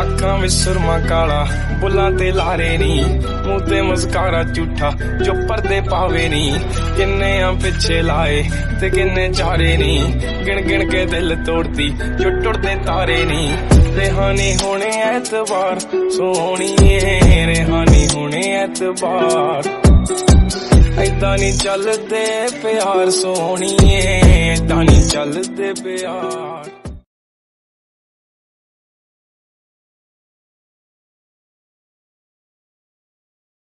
ਅੱਖਾਂ ਵਿੱਚ ਸੁਰਮਾ ਕਾਲਾ, ਬੁੱਲਾਂ ਤੇ ਲਾਰੇ ਨੀ, ਮੂੰਹ ਤੇ ਮੁਸਕਾਰਾ ਝੂਠਾ ਜੋ ਪਰਦੇ ਪਾਵੇ ਨੀ। ਕਿੰਨੇ ਆ ਪਿੱਛੇ ਲਾਏ ਤੇ ਕਿੰਨੇ ਚਾਰੇ ਨੀ, ਗਿਣ ਗਿਣ ਕੇ ਦਿਲ ਤੋੜਦੀ ਜੋ ਟੁੱਟਦੇ ਤਾਰੇ ਨੀ। रेहानी होने एतबार सोहणीए, रेहानी होने एतबार, ऐदां नी चलदे प्यार सोहणीए, ऐदां नी चलदे प्यार।